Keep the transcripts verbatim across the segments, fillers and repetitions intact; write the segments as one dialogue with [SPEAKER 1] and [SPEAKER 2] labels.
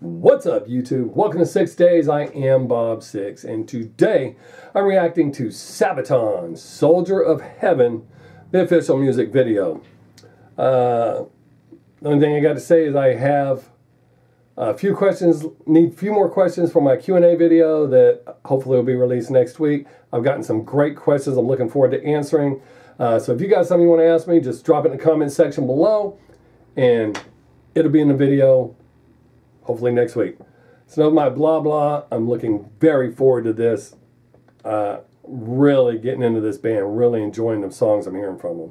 [SPEAKER 1] What's up, YouTube? Welcome to Six Days. I am Bob Six, and today I'm reacting to Sabaton, Soldier of Heaven, the official music video. Uh, the only thing I got to say is I have a few questions, need a few more questions for my Q and A video that hopefully will be released next week. I've gotten some great questions I'm looking forward to answering. Uh, so if you got something you want to ask me, just drop it in the comment section below, and it'll be in the video hopefully next week. So my blah blah, I'm looking very forward to this. Uh, really getting into this band, really enjoying the songs I'm hearing from them.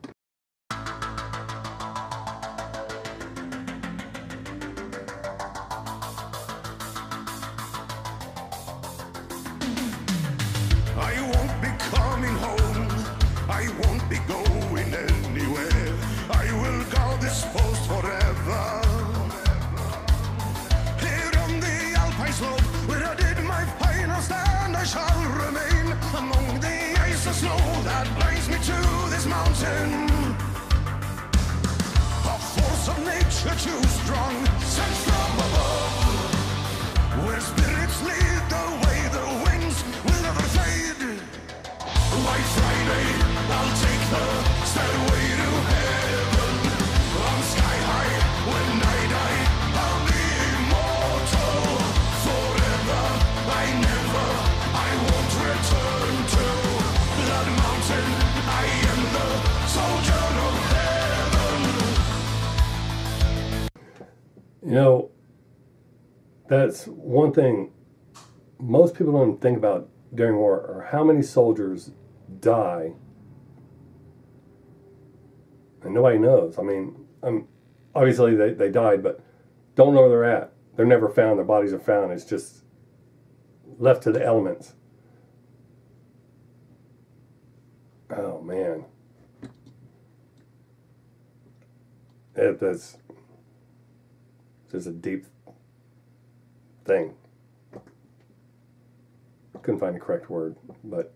[SPEAKER 2] I won't be coming home, I won't be going anywhere. I will guard this post forever. Here on the Alpine slope, where I did my final stand, I shall remain among the ice and snow that binds me to this mountain. A force of nature too strong, sent from above, where spirits lead the way, the wings will never fade. White Friday, I'll take the stairway to heaven. On sky high, when I die, I'll be immortal forever. I never, I won't return to Blood Mountain. I am the soldier of heaven.
[SPEAKER 1] You know, that's one thing most people don't think about during war, or how many soldiers die, and nobody knows. I mean, um, obviously they, they died, but don't know where they're at. They're never found. Their bodies are found. It's just left to the elements. Oh man, it, that's just a deep thing. Couldn't find the correct word, but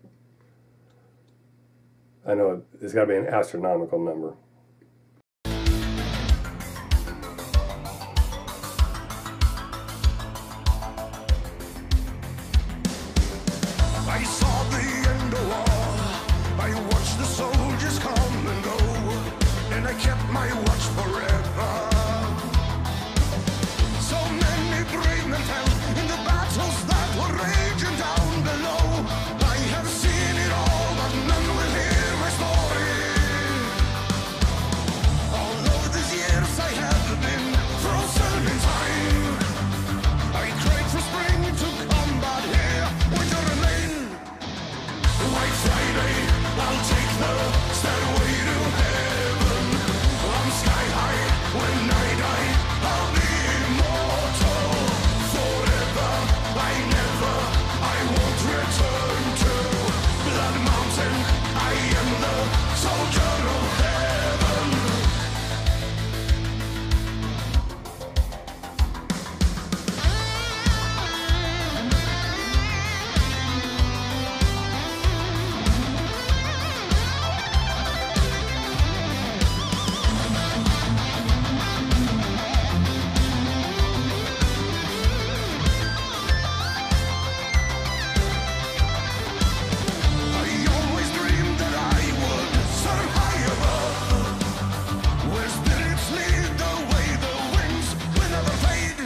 [SPEAKER 1] I know it's got to be an astronomical number.
[SPEAKER 2] I saw the end of war, I watched the soldiers come and go, and I kept my watch forever. So many brave men fell in the battles that were raging down below. I have seen it all, but none will hear my story. Although these years I have been frozen in time, I crave for spring to come, but here winter remain. White Friday, I'll take the stairway to heaven. On sky high, when I die, I'll be immortal forever. I never, I won't return to Blood Mountain. I am the soldier of heaven. I always dreamed that I would soar high above, where spirits lead the way, the wings will never fade.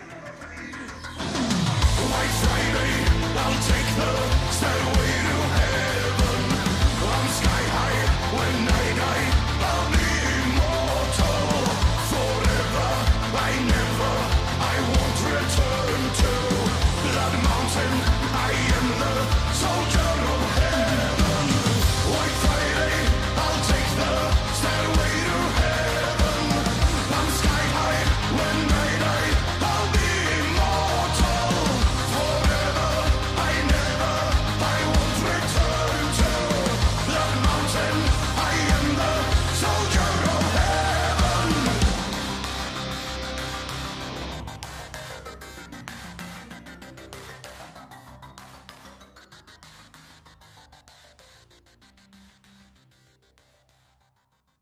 [SPEAKER 2] White Friday, I'll take the stairway to heaven. On sky high, when I die, I'll be immortal forever. I never, I won't return to Blood Mountain. I am the soldier of heaven. White Friday, I'll take the stairway to heaven. On sky high, when I die, I'll be immortal forever. I never, I won't return to Blood Mountain. I am the soldier of heaven.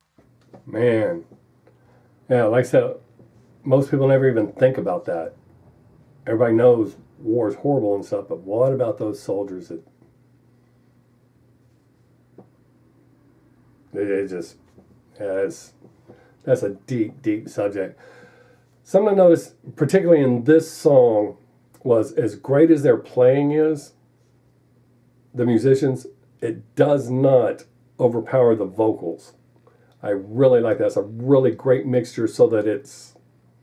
[SPEAKER 1] Man, yeah, like I said, most people never even think about that. everybody knows war is horrible and stuff, but what about those soldiers that it, it just, yeah, it's, that's a deep, deep subject. Something I noticed, particularly in this song, was as great as their playing is, the musicians, it does not overpower the vocals. I really like that. It's a really great mixture so that it's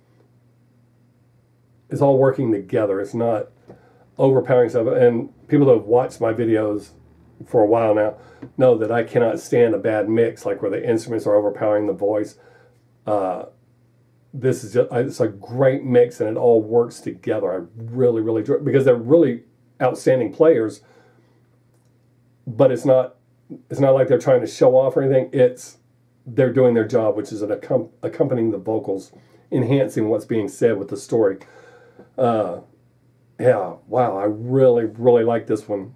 [SPEAKER 1] it's all working together. It's not overpowering stuff. And people that have watched my videos for a while now know that I cannot stand a bad mix, like where the instruments are overpowering the voice. Uh, this is just, it's a great mix, and it all works together. I really, really enjoy it because they're really outstanding players. But it's not it's not like they're trying to show off or anything. It's they're doing their job, which is an accom- accompanying the vocals, enhancing what's being said with the story. Uh, yeah, wow, I really, really like this one.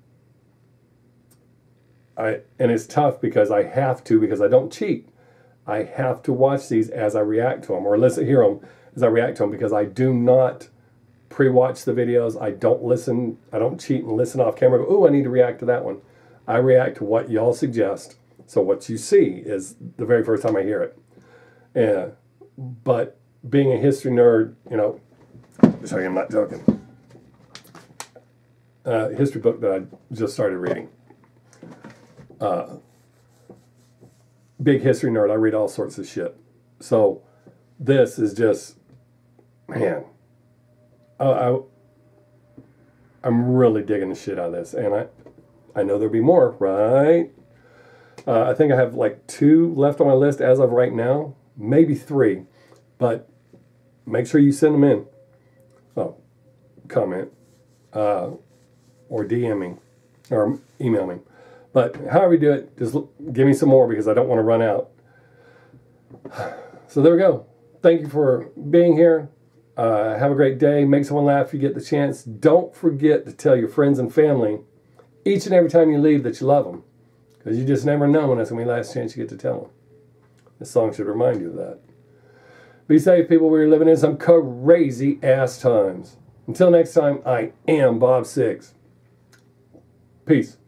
[SPEAKER 1] I and it's tough because I have to, because I don't cheat. I have to watch these as I react to them, or listen, hear them as I react to them, because I do not pre-watch the videos. I don't listen. I don't cheat and listen off camera. Oh, I need to react to that one. I react to what y'all suggest. So what you see is the very first time I hear it. Yeah, but being a history nerd, you know, sorry, I'm not joking. Uh, history book that I just started reading. Uh, big history nerd. I read all sorts of shit. So this is just, man, I, I, I'm really digging the shit out of this. And I, I know there'll be more, right? Uh, I think I have like two left on my list as of right now, maybe three, but make sure you send them in. Oh, comment, uh, or D M me, or email me. But however you do it, just give me some more because I don't want to run out. So there we go. Thank you for being here. Uh, have a great day. Make someone laugh if you get the chance. Don't forget to tell your friends and family each and every time you leave that you love them. Because you just never know when that's going to be the last chance you get to tell them. This song should remind you of that. Be safe, people. We're living in some crazy ass times. Until next time, I am Bob Six. Peace.